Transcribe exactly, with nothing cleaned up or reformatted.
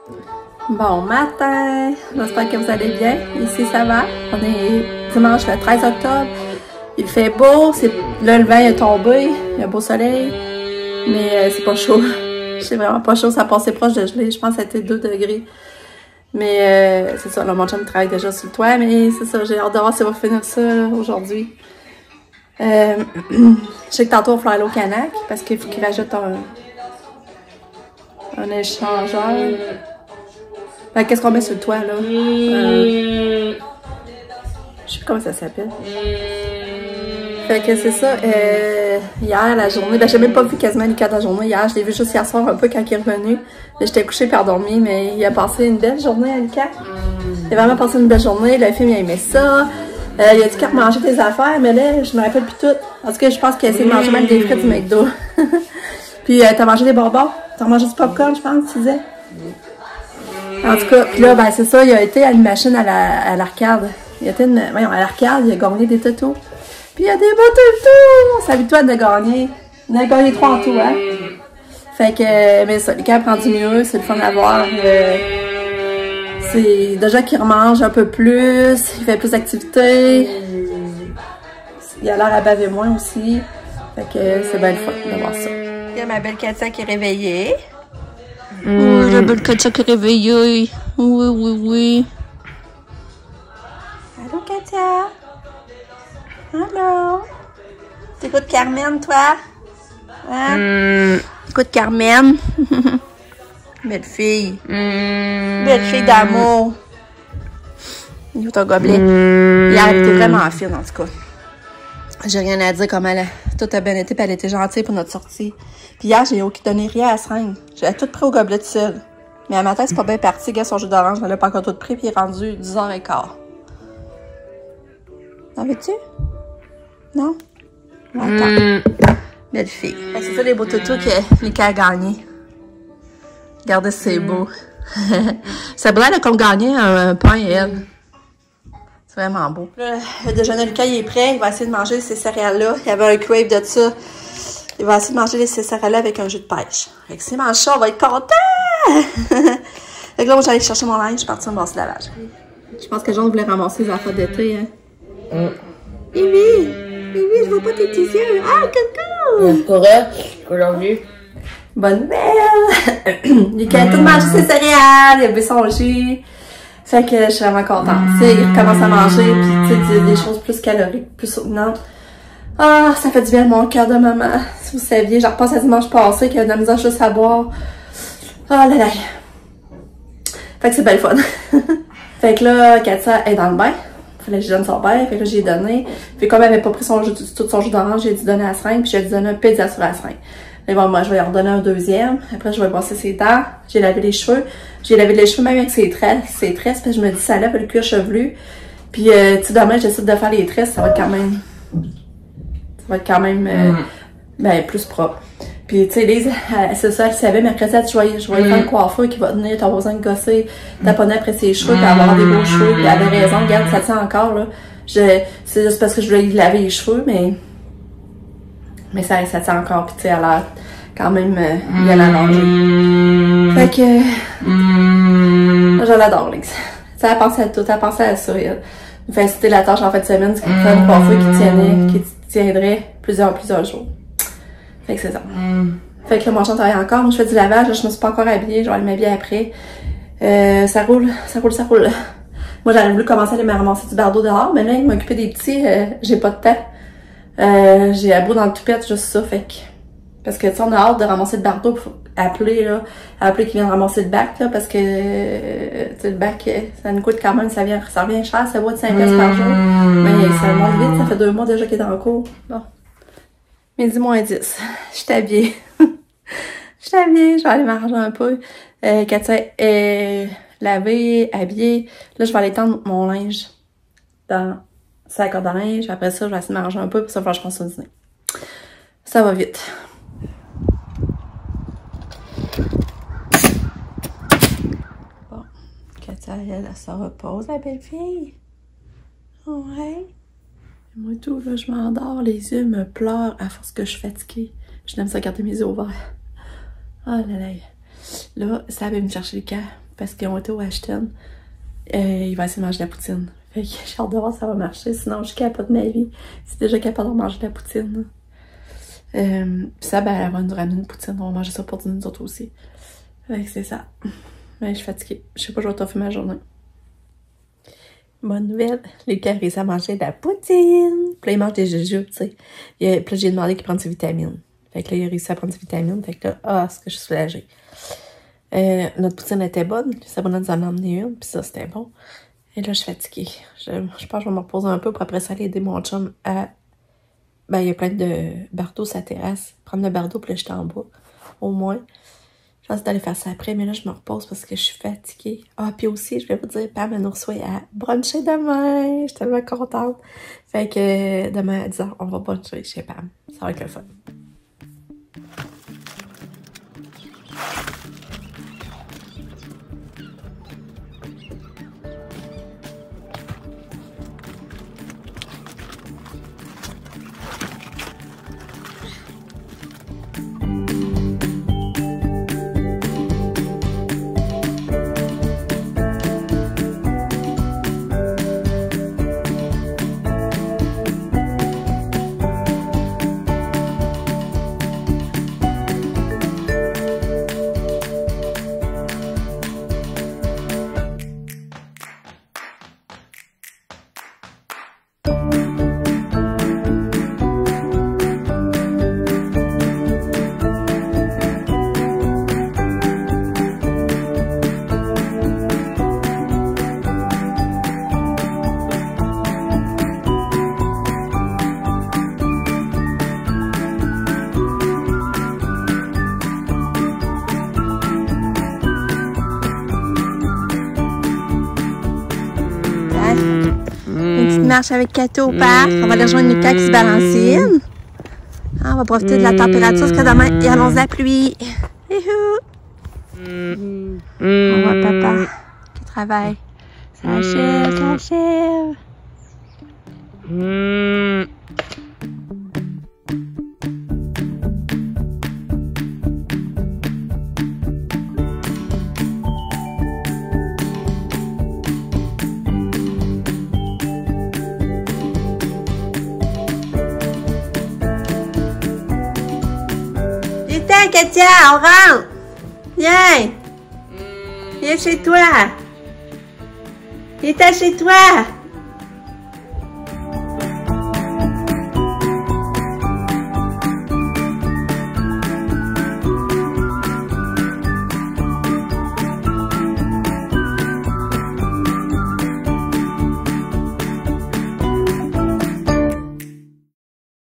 Bon matin, j'espère que vous allez bien. Ici ça va. On est dimanche le treize octobre. Il fait beau, c'est là le vent est tombé, il y a un beau soleil, mais euh, c'est pas chaud. C'est vraiment pas chaud, ça passait proche de gelée. Je pense que c'était deux degrés. Mais euh, c'est ça, là, mon chum travaille déjà sur le toit, mais c'est ça, j'ai hâte de voir si on va finir ça aujourd'hui. Euh, je sais que tantôt on va aller au Canac parce qu'il faut qu'il rajoute un, un échangeur. Ben, qu'est-ce qu'on met sur le toit là? Euh, je sais plus comment ça s'appelle. Fait que c'est ça, euh, hier la journée, ben j'ai même pas vu quasiment Lucas de la journée hier, je l'ai vu juste hier soir un peu quand il est revenu. J'étais couchée puis endormie, mais il a passé une belle journée à Lucas. Il a vraiment passé une belle journée, le film il a aimé ça. Euh, il a dit qu'il remangeait des affaires, mais là, je me rappelle plus tout. En tout cas, je pense qu'il a essayé de manger même des frites du McDo. Puis euh, t'as mangé des bonbons? T'as mangé du popcorn, je pense, tu disais? En tout cas, puis là, ben c'est ça, il a été à une machine à l'arcade. La, il a été une, voyons, à l'arcade, il a gagné des totos. Puis il y a des beaux totos! Ça habitue de gagner. Il a gagné trois en tout, hein? Fait que, mais ça, Lucas prend du mieux, c'est le fun à voir. Euh, c'est déjà qu'il remange un peu plus, il fait plus d'activités. Il a l'air à baver moins aussi. Fait que c'est bien le fun de voir ça. Il y a ma belle Katia qui est réveillée. Mmh. Oui, la belle Katia qui est réveillée. Oui, oui, oui. Allô, Katia? Allô? T'écoutes Carmen, toi? Hein? Mmh. Écoute Carmen. Belle fille. Mmh. Belle fille d'amour. Où ton gobelet? Mmh. Hier, elle était vraiment fine, en tout cas. J'ai rien à dire comme elle a... Tout a bien été, puis elle était gentille pour notre sortie. Puis hier, j'ai donné rien à seringue. J'ai tout pris au gobelet de seul. Mais à matin, c'est pas bien parti. Gars, son jus d'orange, elle l'a pas encore tout pris, puis il est rendu dix heures quinze. T'en veux-tu? Non? Attends. Mm. Belle fille. C'est ça les beaux toutous que Lucas a gagné. Regardez, c'est mm. beau. Ça blague qu'on gagnait un, un pain et elle. C'est vraiment beau. Là, le déjeuner de Lucas, il est prêt. Il va essayer de manger ces céréales-là. Il y avait un crave de ça. Il va essayer de manger ces céréales-là avec un jus de pêche. Fait que s'il mange ça, on va être content! Fait que là, moi, j'allais chercher mon linge. Je suis partie me brasser le lavage. Je pense que Jean voulait ramasser les affaires d'été, hein. Mm. Bibi! Bibi, je vois pas tes petits yeux. Ah, coucou! C'est correct aujourd'hui. Bonne nouvelle! Lucas a tout mangé ses céréales, il a bu son jus. Fait que je suis vraiment contente. Tu sais, il recommence à manger, puis tu sais, des choses plus caloriques, plus soutenantes. Ah, ça fait du bien à mon cœur de maman. Si vous saviez, je repasse à dimanche passé qu'il y a de la misère juste à boire. Ah là là. Fait que c'est belle fun. Fait que là, Katia est dans le bain. Fallait que je donne son bain. Fait que là, j'ai donné. Puis comme elle avait pas pris son jus, tout son jus d'orange, j'ai dit donner à la seringue. Puis j'ai dit donner un pizza sur la seringue. Et bon, moi, je vais lui redonner un deuxième. Après, je vais brosser ses dents. J'ai lavé les cheveux. J'ai lavé les cheveux même avec ses tresses. Ses tresses, puis je me dis, ça lève le cuir chevelu. Puis, euh, tu sais, demain, j'essaie de faire les tresses. Ça va être quand même... Ça va être quand même... Euh, mm. Ben, plus propre. Puis, tu sais, Lise, c'est ça, elle savait, mercredi, elle dit, je vais, je vais mm. faire un coiffeur qui va venir, t'as besoin de gosser, taponner après ses cheveux, puis avoir des beaux cheveux. Puis, elle avait raison, regarde, ça tient encore, là. Je, c'est juste parce que je voulais lui laver les cheveux, mais... Mais ça, ça tient encore, puis tu sais, elle a quand même euh, bien à manger. Mm. Fait que... Mm. Je l'adore, Lise. Ça a pensé à tout, elle a pensé à ça. Elle me fait inciter la tâche en fin de semaine, c'est qu'il faut une coiffeur qui tiendrait, qui tiendrait plusieurs, plusieurs jours. Fait que c'est ça. Mm. Fait que là, mon chien travaille encore. Moi, je fais du lavage. Là, je me suis pas encore habillée. Je vais aller m'habiller après. Euh, ça roule, ça roule, ça roule. Moi, j'aurais voulu commencer à aller me ramasser du bardeau dehors. Mais là, il m'occuper des petits. Euh, j'ai pas de temps. Euh, j'ai à bout dans le toupette, juste ça. Fait que... Parce que, tu sais, on a hâte de ramasser le bardeau. Faut appeler, là. Appeler qui vient ramasser le bac, là. Parce que, euh, tu sais, le bac, ça nous coûte quand même. Ça vient, ça revient cher. Ça vaut de cinq piastres par jour. Mais ça monte vite. Ça fait deux mois déjà qu'il est dans le cours. Bon. Midi moins dix. Je suis habillée. Je suis habillée. Je vais aller m'arranger un peu. Euh, Katia est lavée, habillée. Là, je vais aller tendre mon linge dans sa corde à linge. Après ça, je vais essayer de m'arranger un peu. Puis ça va falloir que je pense au dîner. Ça va vite. Bon. Katia, elle, elle se repose, la belle fille. Ouais. Moi tout, là, je m'endors, les yeux me pleurent à force que je suis fatiguée. Je n'aime ça garder mes yeux ouverts. Oh là là. Là, ça va me chercher le cas. parce qu'ils ont été au Ashton. Euh, il va essayer de manger de la poutine. Fait que j'ai hâte de voir si ça va marcher. Sinon, je suis capable de ma vie. C'est déjà capable de manger de la poutine. Euh, Puis ça, ben, elle va nous ramener une poutine. On va manger ça pour dîner nous autres aussi. Fait que c'est ça. Mais je suis fatiguée. Je sais pas, je vais toffer ma journée. Bonne nouvelle. Lucas a réussi à manger de la poutine. Puis là, il mange des jujubes, tu sais. Puis là, j'ai demandé qu'il prenne ses vitamines. Fait que là, il a réussi à prendre ses vitamines. Fait que là, ah, est-ce que je suis soulagée. Euh, notre poutine était bonne. Sabrina nous en a emmené une. Puis ça, c'était bon. Et là, je suis fatiguée. Je, je pense que je vais me reposer un peu pour après ça aller aider mon chum à... Ben, il y a plein de bardeaux sur la terrasse. Prendre le bardeau puis le jeter en bas. Au moins. Je pense d'aller faire ça après, mais là, je me repose parce que je suis fatiguée. Ah, puis aussi, je vais vous dire, Pam, elle nous reçoit à bruncher demain. Je suis tellement contente. Fait que demain à dix heures, on va bruncher chez Pam. Ça va être le fun. Marche avec Kato au parc. On va aller rejoindre Lucas qui se balancine. Ah, on va profiter de la température jusqu'à demain. Et annonce la pluie. On voit papa qui travaille. Ça achève, ça achève. Katia, on rentre! Viens! Viens chez toi! Viens chez toi!